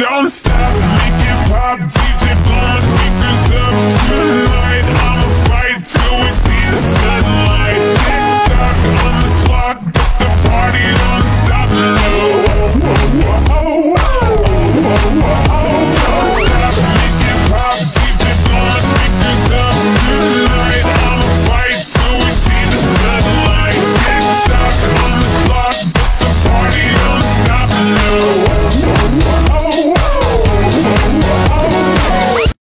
Don't stop, make it pop, DJ blow my speakers up tonight.